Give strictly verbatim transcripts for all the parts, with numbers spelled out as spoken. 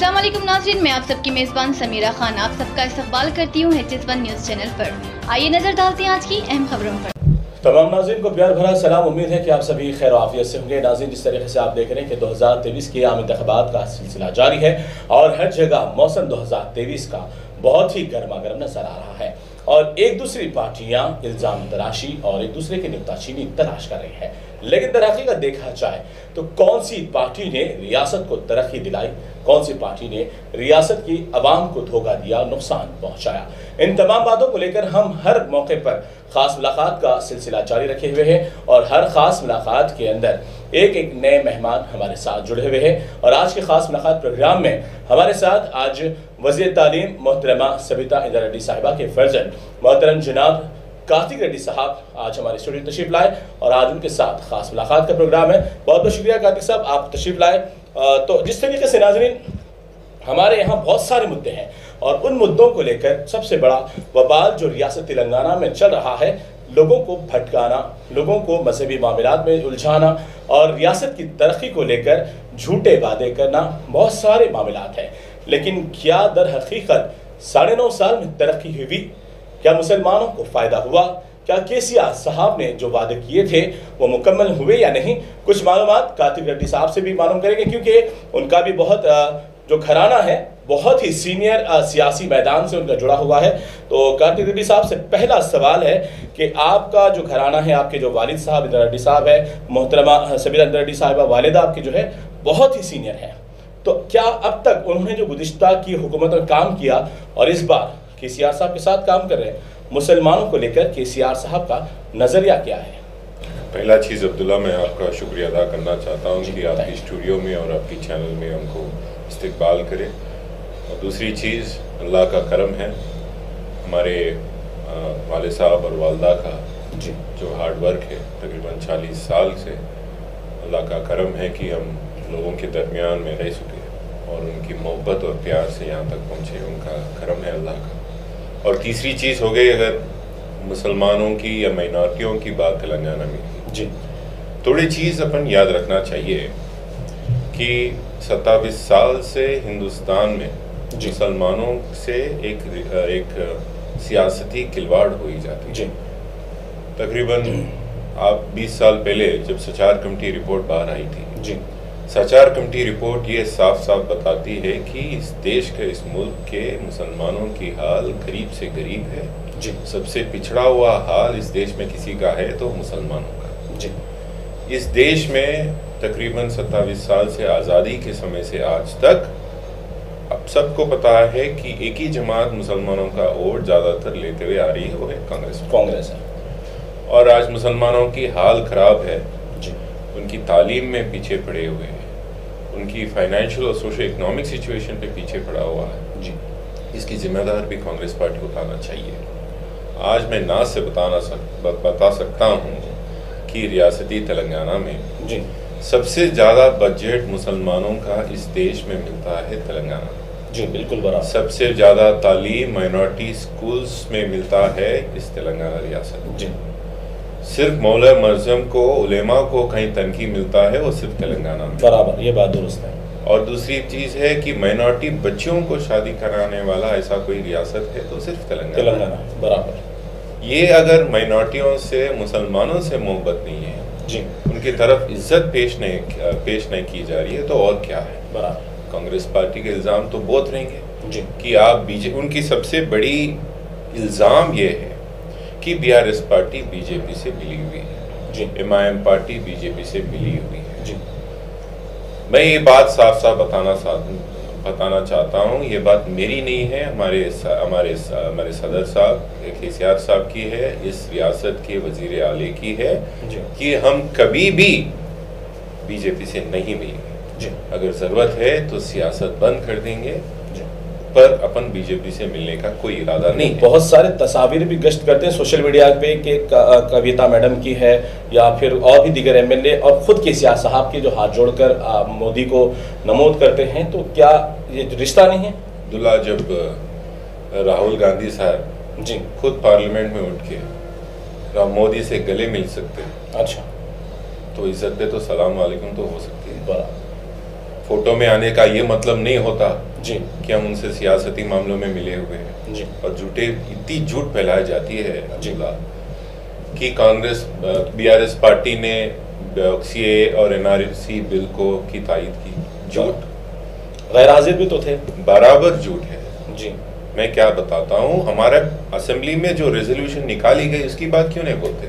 अस्सलाम वालेकुम नाज़रीन, मैं आप सबकी मेज़बान समीरा खान आप सबका इस्तकबाल करती हूँ H S one news channel पर। आइए नजर डालते हैं आज की अहम खबरों पर। तमाम नाज़रीन को प्यार भरा सलाम। उम्मीद है कि आप सभी खैर आफियत से होंगे। नाज़रीन, जिस तरीके से आप देख रहे हैं कि दो हज़ार तेईस के आम इंतखाबात का सिलसिला जारी है और हर जगह मौसम दो हज़ार तेईस का बहुत ही गर्मा गर्म नजर आ रहा है और एक दूसरी पार्टियां इल्ज़ाम तराशी और एक दूसरे की नुक्ताचीनी तलाश कर रही है। लेकिन दर हकीकत देखा जाए तो कौन सी पार्टी ने रियासत को तरक्की दिलाई, कौन सी पार्टी ने रियासत की आवाम को धोखा दिया, नुकसान पहुंचाया, इन तमाम बातों को लेकर हम हर मौके पर खास मुलाकात का सिलसिला जारी रखे हुए हैं और हर खास मुलाकात के अंदर एक एक नए मेहमान हमारे साथ जुड़े हुए हैं। और आज के खास मुलाकात प्रोग्राम में हमारे साथ आज वज़ीर तालीम मोहतरमा सबिता इंदिरा रेड्डी साहिबा के फर्जन मोहतरम जनाब कार्तिक रेड्डी साहब आज हमारे स्टूडियो तशरीफ लाए और आज उनके साथ खास मुलाकात का प्रोग्राम है। बहुत बहुत शुक्रिया कार्तिक साहब, आप तशरीफ लाए। तो जिस तरीके से नाज़रीन हमारे यहाँ बहुत सारे मुद्दे हैं और उन मुद्दों को लेकर सबसे बड़ा वबाल जो रियासत तेलंगाना में चल रहा है, लोगों को भटकाना, लोगों को मजहबी मामलात में उलझाना और रियासत की तरक्की को लेकर झूठे वादे करना, बहुत सारे मामलात हैं। लेकिन क्या दर हकीकत साढ़े नौ साल में तरक्की हुई? क्या मुसलमानों को फ़ायदा हुआ? क्या केसीआर साहब ने जो वादे किए थे वो मुकम्मल हुए या नहीं? कुछ मालूमात कार्तिक रेड्डी साहब से भी मालूम करेंगे क्योंकि उनका भी बहुत जो घराना है बहुत ही सीनियर सियासी मैदान से उनका जुड़ा हुआ है। तो कार्तिक रेड्डी साहब से पहला सवाल है कि आपका जो घराना है, आपके जो वालिद साहब इंदिरा रेड्डी साहब है, मोहतरमा सबिता इंदिरा रेड्डी साहिबा वालिदा आपकी जो है बहुत ही सीनियर है, तो क्या अब तक उन्होंने जो गुज़िश्ता की हुकूमत में काम किया और इस बार केसीआर साहब के साथ काम कर रहे हैं, मुसलमानों को लेकर केसीआर साहब का नज़रिया क्या है? पहला चीज़ अब्दुल्ला, मैं आपका शुक्रिया अदा करना चाहता हूँ कि आपकी स्टूडियो में और आपकी चैनल में हमको इस्तकबाल करें। और दूसरी चीज़, अल्लाह का करम है, हमारे वाले साहब और वालदा का जी जो हार्ड वर्क है तकरीबन चालीस साल से, अल्लाह का करम है कि हम लोगों के दरमियान में रह सके और उनकी मोहब्बत और प्यार से यहाँ तक पहुँचे, उनका करम है अल्लाह का। और तीसरी चीज़ हो गई अगर मुसलमानों की या माइनॉरिटियों की बात तेलंगाना में जी, थोड़ी चीज़ अपन याद रखना चाहिए कि सत्ताईस साल से हिंदुस्तान में मुसलमानों से एक एक सियासती खिलवाड़ हुई जाती है। तकरीबन आप बीस साल पहले जब सचार कमेटी रिपोर्ट बाहर आई थी जी, सचार कमेटी रिपोर्ट ये साफ साफ बताती है कि इस देश के, इस मुल्क के मुसलमानों की हाल गरीब से गरीब है जी। सबसे पिछड़ा हुआ हाल इस देश में किसी का है तो मुसलमानों का जी। इस देश में तकरीबन सत्ताईस साल से आज़ादी के समय से आज तक अब सबको पता है कि एक ही जमात मुसलमानों का वोट ज़्यादातर लेते हुए आ रही है, वो है कांग्रेस कांग्रेस है। और आज मुसलमानों की हाल ख़राब है जी, उनकी तालीम में पीछे पड़े हुए हैं, उनकी फाइनेंशियल और सोशो इकनॉमिक सिचुएशन पे पीछे पड़ा हुआ है जी। इसकी जिम्मेदार भी कांग्रेस पार्टी को उठाना चाहिए। आज मैं नाज से बताना सक, बता सकता हूँ कि रियासती तेलंगाना में जी सबसे ज़्यादा बजट मुसलमानों का इस देश में मिलता है तेलंगाना जी, बिल्कुल बराबर। सबसे ज़्यादा तालीम माइनॉरिटी स्कूल्स में मिलता है इस तेलंगाना रियासत जी। सिर्फ मौला मरज़म को, उलेमा को कहीं तनकी मिलता है वो सिर्फ तेलंगाना में, बराबर, ये बात दुरुस्त है। और दूसरी चीज़ है कि माइनॉरिटी बच्चियों को शादी कराने वाला ऐसा कोई रियासत है तो सिर्फ तेलंगाना तेलंगाना बराबर। ये अगर माइनॉरिटियों से, मुसलमानों से मोहब्बत नहीं है जी, उनकी तरफ इज्जत पेश नहीं पेश नहीं की जा रही है तो और क्या है? बराबर। कांग्रेस पार्टी के इल्ज़ाम तो बहुत रहेंगे जी कि आप बीजेपी, उनकी सबसे बड़ी इल्ज़ाम ये है कि बीआरएस पार्टी बीजेपी से मिली हुई है जी, एमआईएम पार्टी बीजेपी से मिली हुई है जी। मैं ये बात साफ साफ बताना बताना चाहता हूँ, ये बात मेरी नहीं है, हमारे हमारे हमारे सदर साहब केसीआर साहब की है, इस रियासत के वजीर आले की है जी, कि हम कभी भी बीजेपी से नहीं मिलेंगे जी। अगर ज़रूरत है तो सियासत बंद कर देंगे जी, पर अपन बीजेपी से मिलने का कोई इरादा नहीं है। बहुत सारे तस्वीर भी गश्त करते हैं सोशल मीडिया पे कि कविता मैडम की है या फिर और भी दीगर एमएलए और खुद केसीआर साहब के जो हाथ जोड़कर मोदी को नमोद करते हैं, तो क्या ये रिश्ता नहीं है? अब्दुल्ला, जब राहुल गांधी साहब जी खुद पार्लियामेंट में उठ के मोदी से गले मिल सकते, अच्छा, तो इज्जत पे तो सलाम वालेकुम तो हो सकती है। बराबर। फोटो में आने का ये मतलब नहीं होता जी कि हम उनसे सियासती मामलों में मिले हुए हैं जी और झूठे इतनी झूठ फैलाई जाती है अब्दुल्ला कि कांग्रेस बीआरएस पार्टी ने सीए और एनआरसी बिल को की तायद की। झूठ, गैर हाजिर भी तो थे। बराबर झूठ है जी। मैं क्या बताता हूँ, हमारे असेंबली में जो रेजोल्यूशन निकाली गई उसकी बात क्यों नहीं बोलते?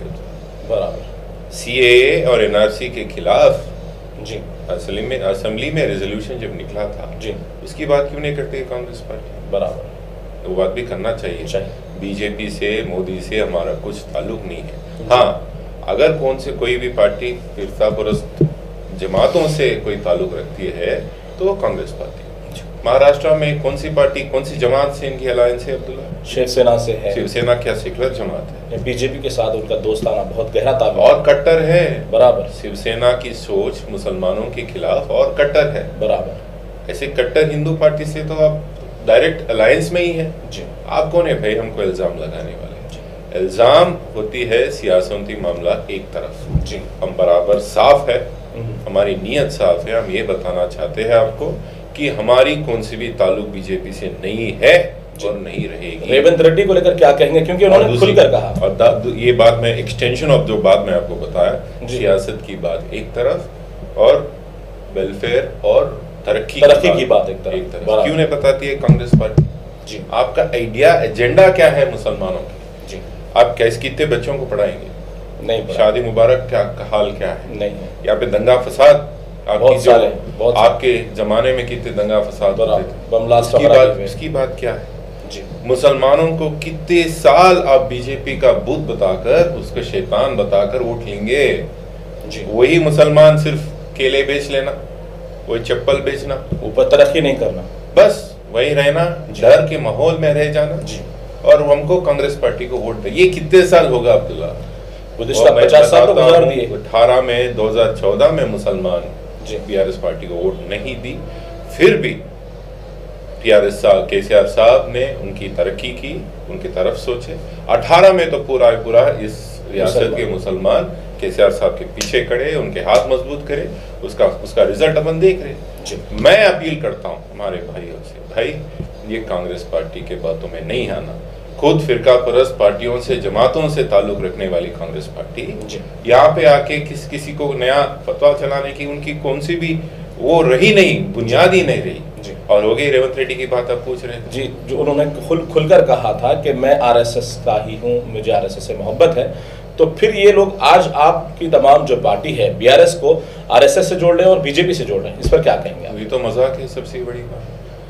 बराबर। सीए और एनआरसी के खिलाफ जी असेंबली में असेंबली में रेजोल्यूशन जब निकला था जी उसकी बात क्यों नहीं करती कांग्रेस पार्टी? बराबर, वो बात भी करना चाहिए। चाहिए। बीजेपी से, मोदी से हमारा कुछ ताल्लुक नहीं है। हाँ, अगर कौन से कोई भी पार्टी फिरकापरस्त जमातों से कोई ताल्लुक रखती है तो वो कांग्रेस पार्टी। महाराष्ट्र में कौन सी पार्टी, कौन सी जमात से इनकी अलायंस है अब्दुल्ला? शिवसेना से है। शिवसेना क्या सेकुलर जमात है? बीजेपी के साथ उनका दोस्ताना बहुत गहरा ताल्लुक और कट्टर है। बराबर। शिवसेना की सोच मुसलमानों के खिलाफ और कट्टर है। बराबर। ऐसे कट्टर हिंदू पार्टी से तो आप डायरेक्ट अलायंस में ही है। जी। आप कौन है भाई हमको इल्जाम लगाने वाले? इल्जाम होती है सियासती मामला एक तरफ। जी। हम बराबर साफ है, हमारी नीयत साफ है। हम ये बताना चाहते हैं आपको कि हमारी कौन सी भी ताल्लुक बीजेपी से नहीं है और नहीं रहेगी। रेवंत रेड्डी को लेकर क्या कहेंगे, क्योंकि उन्होंने खुलकर कहा। और ये बात मैं एक्सटेंशन ऑफ जो बात मैं आपको बताया, सियासत की बात एक तरफ और वेलफेयर और तरक्की तरक्की की बात एक तरफ, एक तरफ क्यों नहीं बताती है कांग्रेस पार्टी? जी। आपका आइडिया, एजेंडा क्या है मुसलमानों की? जी। आप कैसे कितने बच्चों को पढ़ाएंगे? नहीं। शादी मुबारक क्या का हाल क्या है? नहीं है। यहाँ पे दंगा फसाद आपकी जो बहुत आपके जमाने में कितने दंगा फसाद होते थे, उसकी बात उसकी बात क्या है? जी। मुसलमानों को कितने साल आप बीजेपी का बुत बताकर, उसको शैतान बताकर वोट लेंगे? जी। वही मुसलमान सिर्फ केले बेच लेना, वही चप्पल बेचना, ऊपर तरक्की नहीं करना, बस वही रहना, डर के माहौल में रह जाना। जी। और हमको कांग्रेस पार्टी को वोट दे। ये कितने साल होगा अब्दुल्ला? पचास साल तो गुजार दिए। अठारह में दो हजार चौदह में मुसलमान जी बीआरएस पार्टी को वोट नहीं दी, फिर भी टीआरएस साहब, केसीआर साहब ने उनकी तरक्की की, उनकी तरफ सोचे। अठारह में तो पूरा पूरा इस रियासत के मुसलमान केसीआर साहब के पीछे खड़े, उनके हाथ मजबूत करे, उसका उसका रिजल्ट अपन देख रहे। मैं अपील करता हूँ हमारे भाइयों से, भाई ये कांग्रेस पार्टी के बातों में नहीं आना। खुद फिरका परस्त पार्टियों से, जमातों से ताल्लुक रखने वाली कांग्रेस पार्टी यहाँ पे आके किस किसी को नया फतवा चलाने की उनकी कौन सी भी वो रही नहीं, बुनियाद ही नहीं रही। और हो गई रेवंत रेड्डी की बात आप पूछ रहे हैं जी, जो उन्होंने खुल खुलकर कहा था कि मैं आरएसएस का ही हूँ, मुझे आरएसएस से मोहब्बत है। तो फिर ये लोग आज आपकी तमाम जो पार्टी है बीआरएस को आरएसएस से जोड़ रहे हैं और बीजेपी से जोड़ रहे हैं, इस पर क्या कहेंगे आप? ये तो मजाक है सबसे बड़ी बात।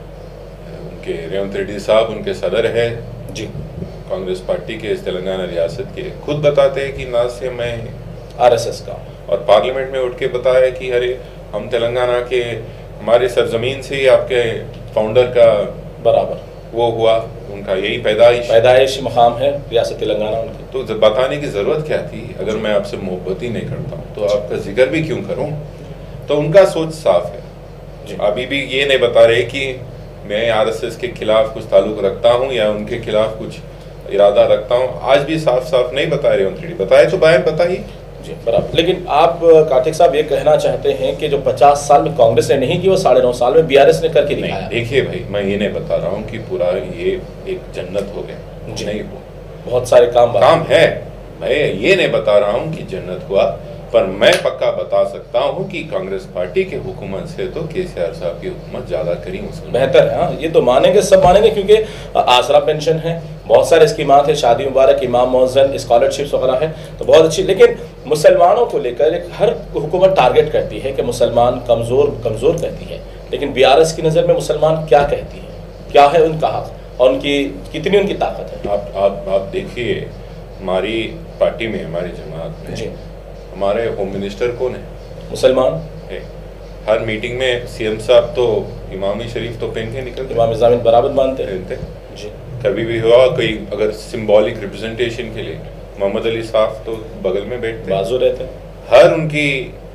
उनके रेवंत रेड्डी साहब उनके सदर है जी, कांग्रेस पार्टी के इस तेलंगाना रियासत के, खुद बताते हैं कि ना से मैं आरएसएस का, और पार्लियामेंट में उठ के बताया कि अरे हम तेलंगाना के, हमारे सरजमीन से ही आपके फाउंडर का बराबर वो हुआ, उनका यही पैदाइश पैदाइश मकाम है रियासत तेलंगाना उनकी। तो बताने की ज़रूरत क्या थी? अगर मैं आपसे मोहब्बत ही नहीं करता हूँ तो आपका जिक्र भी क्यों करूँ? तो उनका सोच साफ है। अभी भी ये नहीं बता रहे कि मैं आरएसएस के खिलाफ कुछ ताल्लुक रखता हूँ या उनके खिलाफ कुछ इरादा रखता हूँ। आज भी साफ साफ नहीं बता रहे रेवंत, बताए तो बयान बताइए जी, बराबर। लेकिन आप कार्तिक साहब ये कहना चाहते हैं कि जो पचास साल में कांग्रेस ने नहीं की वो साढ़े नौ साल में बीआरएस ने करके दिखाया। देखिए भाई, मैं ये नहीं बता रहा हूँ कि पूरा ये एक जन्नत हो गया जी, नहीं हो, बहुत सारे काम काम है। मैं ये नहीं बता रहा हूँ कि जन्नत हुआ, पर मैं पक्का बता सकता हूँ कि कांग्रेस पार्टी के हुकूमत से तो केसीआर साहब की हुकूमत ज्यादा करी, बेहतर है। हाँ, ये तो मानेंगे, सब मानेंगे, क्योंकि आसरा पेंशन है, बहुत सारे स्कीमात है, शादी मुबारक, इमाम मौज़न, स्कॉलरशिप्स वगैरह है, तो बहुत अच्छी। लेकिन मुसलमानों को लेकर एक हर हुकूमत टारगेट करती है कि मुसलमान कमज़ोर कमज़ोर कहती है, लेकिन बीआरएस की नज़र में मुसलमान क्या कहती है, क्या है उनका हक और उनकी कितनी उनकी ताकत है? आप आप आप देखिए, हमारी पार्टी में, हमारी जमात में जी, हमारे होम मिनिस्टर कौन है? मुसलमान है। हर मीटिंग में सीएम साहब तो इमामी शरीफ तो पहन के निकलते, इमाम ज़मीन बराबर मानते हैं जी। कभी भी हुआ कोई अगर सिंबॉलिक रिप्रेजेंटेशन के लिए मोहम्मद अली साहब तो बगल में बैठते, बाजू रहते। हर उनकी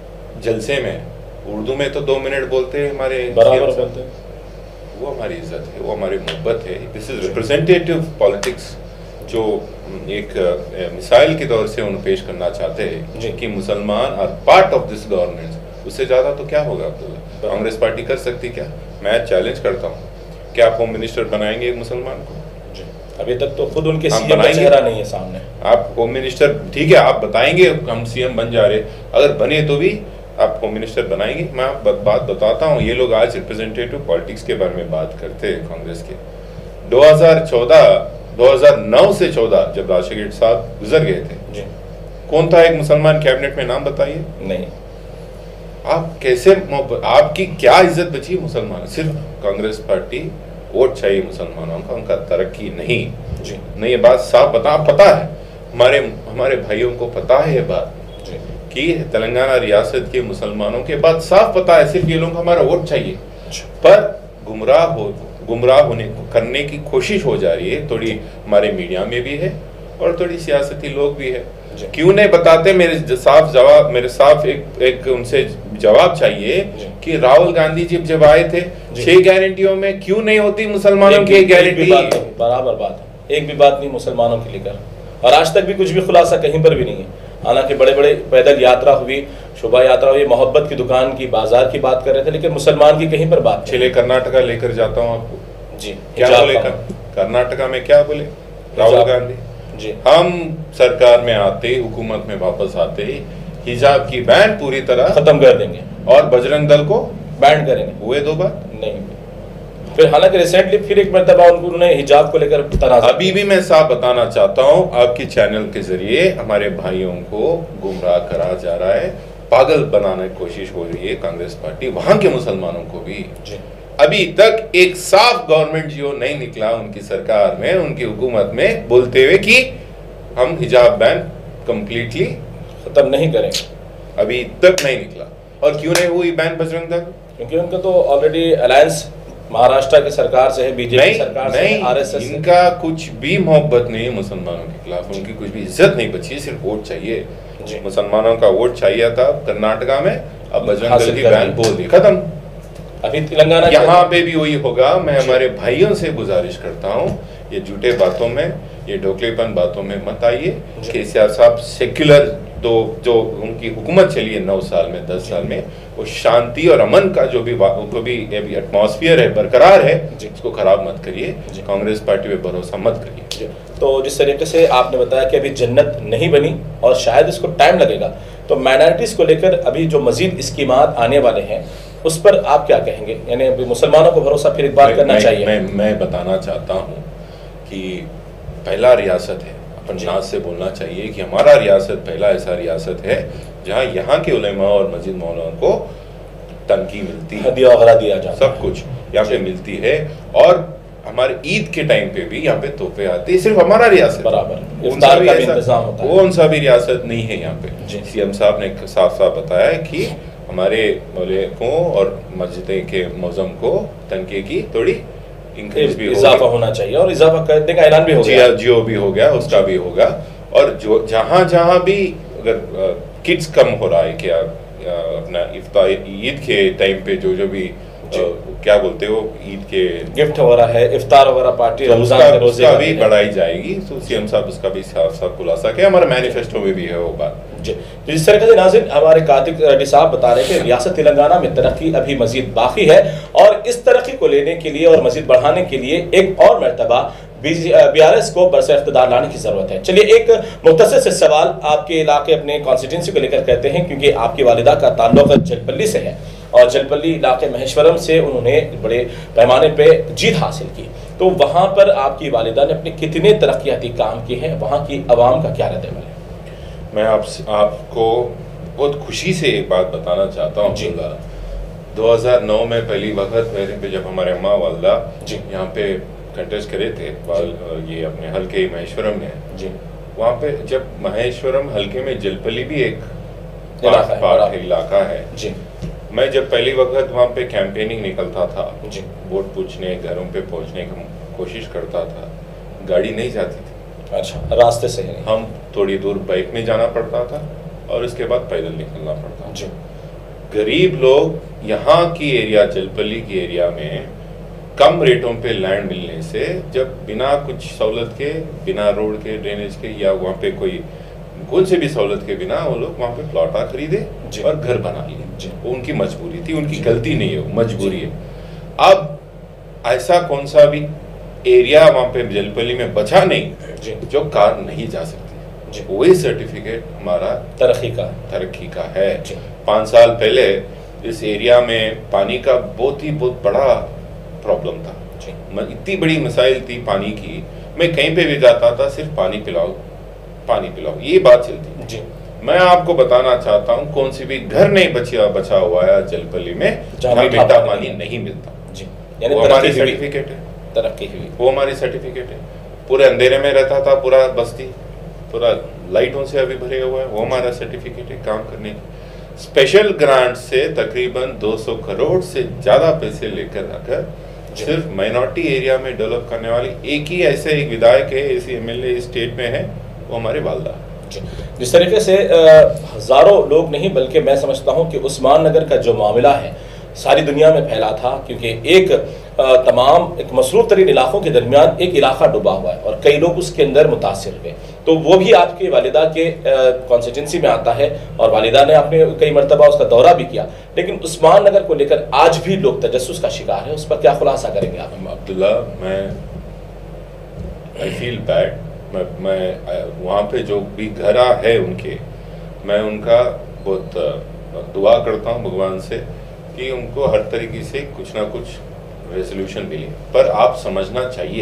जलसे में उर्दू में तो दो मिनट बोलते हैं, हमारे बराबर बोलते हैं। वो हमारी इज्जत है, वो हमारी मोहब्बत है। दिस इज रिप्रेजेंटेटिव पॉलिटिक्स जो एक मिसाइल के दौर से उन्हें पेश करना चाहते हैं कि मुसलमान are part of this government. उससे ज़्यादा तो क्या होगा अब्दुल्ला? कांग्रेस पार्टी कर सकती क्या? मैं चैलेंज करता हूँ क्या आप होम मिनिस्टर बनाएंगे एक मुसलमान को? अभी तक तो खुद उनके हम सीएम का चेहरा नहीं है सामने। आप होम मिनिस्टर, ठीक है आप बताएंगे हम सीएम बन जा रहे, अगर बने तो भी आप होम मिनिस्टर बनाएंगे? मैं आप बात बताता हूँ, ये लोग आज रिप्रेजेंटेटिव पॉलिटिक्स के बारे में बात करते हैं कांग्रेस के। दो हज़ार चौदह दो हज़ार नौ से चौदह जब राशिद साहब गुजर गए थे जी, कौन था एक मुसलमान कैबिनेट में? नाम बताइए। नहीं। आप कैसे, आपकी क्या इज्जत बची मुसलमान? सिर्फ कांग्रेस पार्टी वोट चाहिए मुसलमानों का, उनका तरक्की नहीं जी। नहीं, ये बात साफ बता, पता है हमारे हमारे भाइयों को पता है ये बात जी, कि तेलंगाना रियासत के मुसलमानों के बात साफ पता है, सिर्फ ये लोग हमारा वोट चाहिए। पर गुमराह हो गुमराह होने करने की कोशिश हो जा रही है, थोड़ी हमारे मीडिया में भी है और थोड़ी सियासती लोग भी है। क्यों नहीं बताते? मेरे साफ जवाब मेरे साफ एक एक उनसे जवाब चाहिए कि राहुल गांधी जी जब आए थे छह गारंटियों में क्यों नहीं होती मुसलमानों की गारंटी? बराबर बात है, एक भी बात नहीं मुसलमानों के लेकर, और आज तक भी कुछ भी खुलासा कहीं पर भी नहीं है। हालांकि बड़े बड़े पैदल यात्रा हुई, शोभा यात्रा हुई, मोहब्बत की दुकान की, बाजार की बात कर रहे थे, लेकिन मुसलमान की कहीं पर बात। चले कर्नाटका लेकर जाता हूँ आपको जी, क्या बोले कर्नाटका में? क्या बोले राहुल गांधी जी? हम सरकार में आते, हुकूमत में वापस आते ही हिजाब की बैन पूरी तरह खत्म कर देंगे और बजरंग दल को बैन करेंगे। हुए दो बार नहीं, फिर हालांकि रिसेंटली फिर एक मरतबा उन्होंने हिजाब को लेकर तनाज़ा। अभी भी मैं साफ बताना चाहता हूँ आपके चैनल के जरिए, हमारे भाइयों को गुमराह करा जा रहा है, पागल बनाने की कोशिश हो रही है कांग्रेस पार्टी, वहां के मुसलमानों को भी जी। अभी तक एक साफ गवर्नमेंट जियो नहीं निकला उनकी सरकार में, उनकी हुकूमत में, बोलते हुए कि हम हिजाब बैन कंप्लीटली खत्म नहीं करेंगे। अभी तक नहीं निकला। और क्यों नहीं हुई बैन बजरंग दल? क्योंकि उनका तो ऑलरेडी अलायंस महाराष्ट्र की सरकार से है, बीजेपी सरकार से है, आरएसएस। इनका कुछ भी मोहब्बत नहीं है मुसलमानों के खिलाफ, उनकी कुछ भी इज्जत नहीं बची, सिर्फ वोट चाहिए। मुसलमानों का वोट चाहिए था कर्नाटका में, अब बजरंग दल की बैन बोल दी, खत्म। अभी तेलंगाना यहाँ पे भी वही होगा। मैं हमारे भाइयों से गुजारिश करता हूँ, ये झूठे बातों में, ये ढोकलेपन बातों में मत आइए। केसीआर साहब सेक्युलर दो जो उनकी हुकूमत चली है नौ साल में, दस साल में, वो शांति और अमन का जो भी जो भी एटमॉस्फेयर है, बरकरार है, इसको खराब मत करिए। कांग्रेस पार्टी पे भरोसा मत करिए। तो जिस तरीके से आपने बताया कि अभी जन्नत नहीं बनी और शायद इसको टाइम लगेगा, तो माइनॉरिटीज को लेकर अभी जो मजीद स्कीमात आने वाले हैं उस पर आप क्या कहेंगे? यानी अभी मुसलमानों को भरोसा फिर एक बार करना मैं, चाहिए। मैं मैं बताना चाहता हूँ कि पहला रियासत है, अपन नाज से बोलना चाहिए कि हमारा रियासत पहला ऐसा रियासत है जहाँ यहाँ के उलेमा और मस्जिद मौलाना को तनकी मिलती है, हदिया वगैरह दिया जाता है, सब कुछ यहाँ पे मिलती है। और हमारे ईद के टाइम पे भी यहाँ पे तोहफे आते हैं। सिर्फ हमारा रियासत बराबर इफ्तार का भी इंतजाम होता है, कौन सा भी रियासत नहीं है यहाँ पे। सीएम साहब ने साफ साफ बताया कि हमारे मौलवियों और मस्जिद के मौजम को तनके की थोड़ी इंक्रीज भी इजाफा होना चाहिए, और इजाफा करने का ऐलान भी हो गया, जियो भी हो गया, उसका भी होगा। और जो जहाँ जहाँ भी अगर किड्स कम हो रहा है, क्या अपना इफ्तार ईद के टाइम पे जो जो भी आ, क्या बोलते हो, ईद के गिफ्ट वगैरह है, इफ्तार वगैरह पार्टी, तो उसका, उसका भी बढ़ाई जाएगी। तो सीएम साहब उसका भी साफ साफ खुलासा किया, हमारे मैनिफेस्टो में भी है वो बात। जी, तो जिस तरह से नाज़रीन हमारे कार्तिक रेड्डी साहब बता रहे थे, रियासत तेलंगाना में तरक्की अभी मजीद बाकी है, और इस तरक्की को लेने के लिए और मजीद बढ़ाने के लिए एक और मरतबा बीआरएस को बरसर इख्तिदार लाने की जरूरत है। चलिए एक मुख्तसर से सवाल आपके इलाके, अपने कॉन्स्टिट्यूंसी को लेकर करते हैं, क्योंकि आपकी वालिदा का ताल्लुक जलपल्ली से है और जलपल्ली इलाके महेश्वरम से उन्होंने बड़े पैमाने पे जीत हासिल की। तो वहाँ पर आपकी वालिदा ने अपने कितने तरक्याती काम किए हैं, वहाँ की आवाम का क्या रद्द-ए-अमल है? मैं आप आपको बहुत खुशी से एक बात बताना चाहता हूँ। जी, दो हज़ार नौ में पहली वक्त मेरे पे जब हमारे अम्मा वालदा जी यहाँ पे कंटेस्ट करे थे, ये अपने हल्के महेश्वरम में जी, वहाँ पे जब महेश्वरम हल्के में जलपल्ली भी एक इलाका है जी, मैं जब पहली वक्त वहाँ पे कैंपेनिंग निकलता था जी, वोट पूछने, घरों पे पहुँचने की कोशिश करता था, गाड़ी नहीं जाती थी। अच्छा, रास्ते से ही? हम थोड़ी दूर बाइक में जाना पड़ता था और उसके बाद पैदल निकलना पड़ता जी। गरीब लोग यहाँ की एरिया, जलपल्ली की एरिया में कम रेटों पे लैंड मिलने से, जब बिना कुछ सहूलत के, बिना रोड के, ड्रेनेज के, या वहाँ पे कोई कौन से भी सहूलत के बिना वो लोग वहाँ पे प्लॉटा खरीदे और घर बना लिए। वो उनकी मजबूरी थी, उनकी गलती नहीं है, वो मजबूरी है। अब ऐसा कौन सा भी एरिया वहाँ पे जलपल्ली में बचा नहीं जो कार नहीं जा सकती। वही सर्टिफिकेट हमारा तरक्की का तरक्की का है। पाँच साल पहले इस एरिया में पानी का बहुत ही बहुत बड़ा प्रॉब्लम था। इतनी बड़ी मसाइल थी पानी की, मैं कहीं पे भी जाता था सिर्फ पानी पिलाओ पानी पिलाओ, ये बात चलती जी। मैं आपको बताना चाहता हूँ कौन सी भी घर नहीं बचा बचा हुआ है जलपल्ली में जहाँ मीठा पानी नहीं मिलता जी। यानी वो हमारी सर्टिफिकेट है, तरक्की हुई, वो हमारी सर्टिफिकेट है। पूरे अंधेरे में रहता था पूरा बस्ती, पूरा लाइटों से अभी भरे हुआ है, वो हमारा सर्टिफिकेट है काम करने की। स्पेशल ग्रांट से तकरीबन दो सौ करोड़ से ज्यादा पैसे लेकर आकर सिर्फ माइनॉरिटी एरिया में डेवलप करने वाली एक ही ऐसे एक विधायक है, ऐसी एमएलए स्टेट में है, वो हमारे वालदा। जिस तरीके से हजारों लोग नहीं बल्कि मैं समझता हूं कि उस्मान नगर का जो मामला है सारी दुनिया में फैला था, क्योंकि एक तमाम एक मसरूफ तरीन इलाकों के दरमियान एक इलाका डूबा हुआ है और कई लोग उसके अंदर मुतासिर हुए। तो वो भी आपके वालिदा के कॉन्स्टिट्यूंसी में आता है और वालिदा ने आपने कई मरतबा उसका दौरा भी किया, लेकिन उस्मान नगर को लेकर आज भी लोग तजस्सुस का शिकार है। उस पर क्या खुलासा करेंगे आप? अब्दुल्ला, मैं आई फील बैड। मैं मैं वहाँ पे जो भी घरा है उनके, मैं उनका बहुत दुआ करता हूँ भगवान से कि उनको हर तरीके से कुछ ना कुछ रेजोल्यूशन मिले। पर आप समझना चाहिए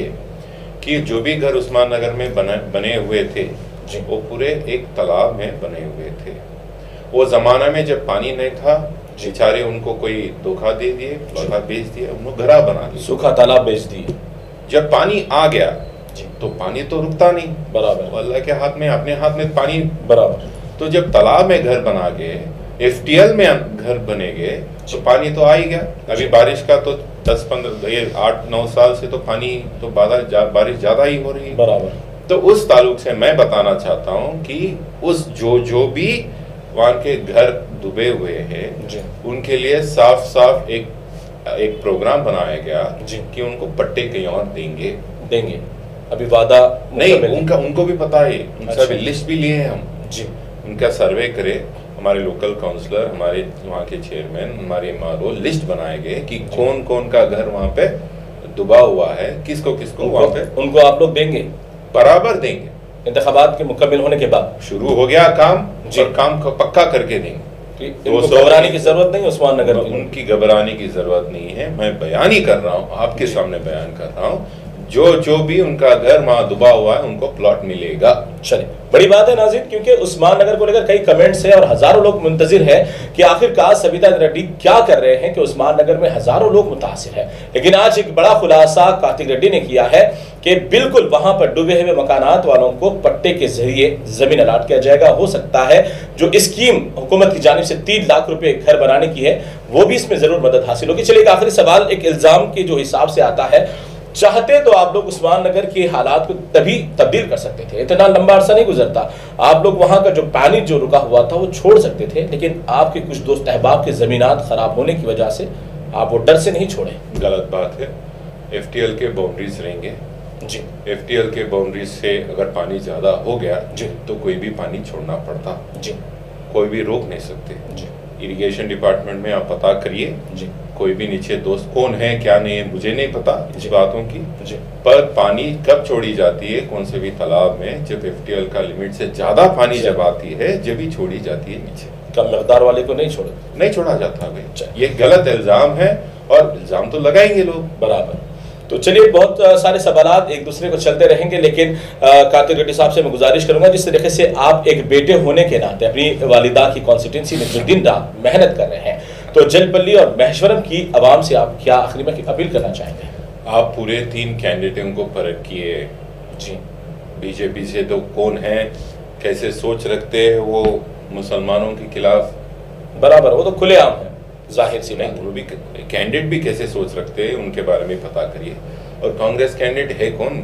कि जो भी घर उस्मान नगर में बने बने हुए थे वो पूरे एक तालाब में बने हुए थे। वो जमाना में जब पानी नहीं था बेचारे उनको कोई धोखा दे दिए, धोखा बेच दिया, उन्होंने घरा बना दिया, सूखा तालाब बेच दिए। जब पानी आ गया तो पानी तो रुकता नहीं, बराबर अल्लाह के हाथ में, अपने हाथ में पानी बराबर। तो जब तालाब में घर बना गए, एफटीएल में घर बनेगे तो पानी तो आ ही गया। अभी बारिश का तो दस पंद्रह ये आठ नौ साल से तो पानी तो जा, बारिश ज्यादा ही हो रही है, बराबर। तो उस ताल्लुक से मैं बताना चाहता हूँ कि उस जो जो भी वहाँ के घर डूबे हुए हैं उनके लिए साफ साफ एक एक प्रोग्राम बनाया गया कि उनको पट्टे कहीं और देंगे देंगे अभी वादा नहीं, उनका उनको भी पता है, उनसे अभी लिस्ट भी लिए हैं हम जी। उनका सर्वे करे, हमारे लोकल काउंसलर, हमारे वहाँ के चेयरमैन, हमारे एमआरओ लिस्ट बनाए गए कि कौन कौन का घर वहाँ पे डूबा हुआ है, किसको किसको वहाँ पे उनको आप लोग देंगे, बराबर देंगे। इंतखाबात के मुकम्मल होने के बाद शुरू हो गया काम और काम को पक्का करके देंगे। तो घबराने की जरूरत नहीं उस्मान नगर की, उनकी घबराने की जरूरत नहीं है। मैं बयान ही कर रहा हूँ, आपके सामने बयान कर रहा हूँ, जो जो भी उनका घर वहां डूबा हुआ है उनको प्लॉट मिलेगा। चलिए, बड़ी बात है नाज़रीन, क्योंकि उस्मान नगर को लेकर कई कमेंट्स हैं और हजारों लोग मुंतजिर हैं कि आखिरकार सविता रेड्डी क्या कर रहे हैं कि उस्मान नगर में हजारों लोग मुतासिर हैं। लेकिन आज एक बड़ा खुलासा कार्तिक रेड्डी ने किया है कि बिल्कुल वहां पर डूबे हुए मकानात वालों को पट्टे के जरिए जमीन अलाट किया जाएगा। हो सकता है जो स्कीम हुकूमत की जानिब से तीन लाख रुपए घर बनाने की है वो भी इसमें जरूर मदद हासिल होगी। चलिए, एक आखिरी सवाल, एक इल्जाम के जो हिसाब से आता है, चाहते तो आप लोग उस्मान नगर के हालात को तभी तब्दील कर सकते थे, इतना लंबा अरसा नहीं गुजरता, आप लोग वहां का जो पानी जो रुका हुआ था वो छोड़ सकते थे, लेकिन आपके कुछ दोस्त अहबाब के जमीनात खराब होने की वजह से आप वो डर से नहीं छोड़े। गलत बात है। एफटीएल के बाउंड्रीज रहेंगे जी, एफटीएल के बाउंड्रीज से अगर पानी ज्यादा हो गया जी तो कोई भी पानी छोड़ना पड़ता जी, कोई भी रोक नहीं सकते जी। इरिगेशन डिपार्टमेंट में आप पता करिए जी, कोई भी नीचे दोस्त कौन है क्या नहीं है मुझे नहीं पता इस बातों की जी। पर पानी कब छोड़ी जाती है कौन से भी तालाब में, जब एफटीएल का लिमिट से ज्यादा पानी जब आती है जब ही छोड़ी जाती है, नीचे कम मकदार वाले को नहीं छोड़े, नहीं छोड़ा जाता भाई। ये गलत इल्जाम है और इल्जाम तो लगाएंगे लोग, बराबर। तो चलिए, बहुत सारे सवालात एक दूसरे को चलते रहेंगे, लेकिन कार्तिक रेड्डी साहब से मैं गुजारिश करूंगा जिस तरीके से आप एक बेटे होने के नाते अपनी वालिदा की कॉन्स्टिट्यूंसी में जो दिन रात मेहनत कर रहे हैं, तो जलपल्ली और महेश्वरम की आवाम से आप क्या आखिरी में अपील करना चाहेंगे? आप पूरे तीन कैंडिडेटों को परख किए जी, बीजेपी से तो कौन है, कैसे सोच रखते हैं वो मुसलमानों के खिलाफ, बराबर, वो तो खुलेआम है, जाहिर सी बात। वो भी कैंडिडेट भी कैसे सोच रखते हैं उनके बारे में पता करिए। और कांग्रेस कैंडिडेट है कौन,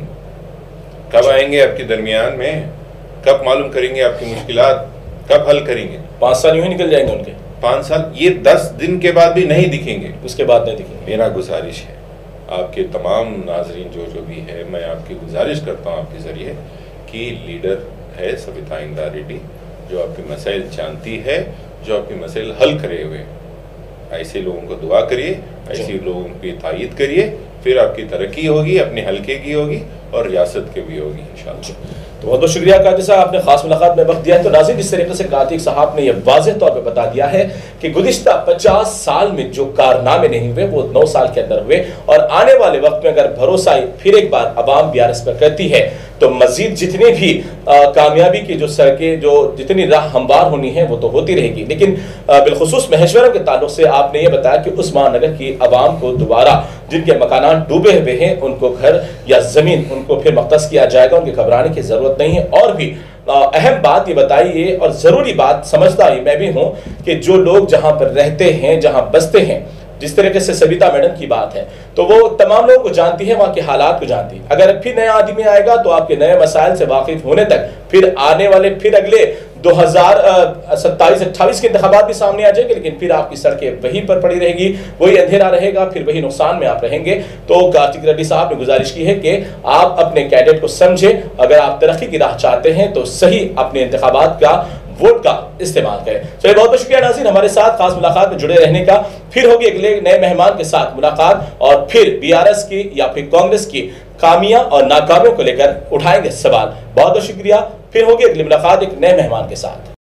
कब आएंगे आपके दरमियान में, कब मालूम करेंगे आपकी मुश्किलात, कब हल करेंगे? पाँच साल यूं ही निकल जाएंगे उनके, पाँच साल, ये दस दिन के बाद भी नहीं दिखेंगे, उसके बाद नहीं दिखेंगे। मेरा गुजारिश है आपके तमाम नाजरीन जो जो भी है, मैं आपकी गुजारिश करता हूँ आपके जरिए कि लीडर है सविता इंदिरा रेड्डी जो आपके मसाइल जानती है, जो आपके मसाइल हल करे हुए, ऐसे लोगों को दुआ करिए, ऐसे लोगों की तायीद करिए, फिर आपकी तरक्की होगी, अपने हल्के की होगी और रियासत के भी होगी इंशाअल्लाह। तो बहुत बहुत शुक्रिया कादिर साहब, आपने खास मुलाकात में वक्त दिया है। तो नाज़रीन, इस तरीके से कातिक साहब ने यह वाज़ेह तौर पर बता दिया है कि गुज़िश्ता पचास साल में जो कारनामे नहीं हुए वो नौ साल के अंदर हुए, और आने वाले वक्त में अगर भरोसा फिर एक बार अवाम बी आर एस पर करती है तो मजीद जितनी भी आ, कामयाबी की जो सड़कें, जो जितनी राह हमवार होनी है वो तो होती रहेगी। लेकिन बिलखुसूस महेश्वरम के ताल्लुक से आपने ये बताया कि उस्मान नगर की आवाम को दोबारा जिनके मकानान डूबे हुए हैं उनको घर या जमीन उनको फिर मख्तस किया जाएगा, उनके घबराने की जरूरत नहीं है। और भी अहम बात ये बताइए और जरूरी बात समझता ही मैं भी हूं कि जो लोग जहां पर रहते हैं, जहां बसते हैं, जिस तरीके से सविता मैडम की बात है तो वो तमाम लोगों को जानती है, वहाँ के हालात को जानती है। अगर फिर नया आदमी आएगा तो आपके नए मसाइल से वाकिफ होने तक फिर आने वाले फिर अगले दो हजार सत्ताईस अट्ठाईस के इंतखाबात भी सामने आ जाएंगे, लेकिन फिर आपकी सड़कें वहीं पर पड़ी रहेगी, वही अंधेरा रहेगा, फिर वही नुकसान में आप रहेंगे। तो कार्तिक रेड्डी साहब ने गुजारिश की है कि आप अपने कैडेट को समझें, अगर आप तरक्की की राह चाहते हैं तो सही अपने इंतखाबात का वोट का इस्तेमाल करें। चलिए, बहुत बहुत शुक्रिया नाज़रीन, हमारे साथ खास मुलाकात में जुड़े रहने का। फिर होगी अगले नए मेहमान के साथ मुलाकात, और फिर बी आर एस की या फिर कांग्रेस की कामियां और नाकामियों को लेकर उठाएंगे सवाल। बहुत बहुत शुक्रिया, फिर होगी अगली मुलाकात एक नए मेहमान के साथ।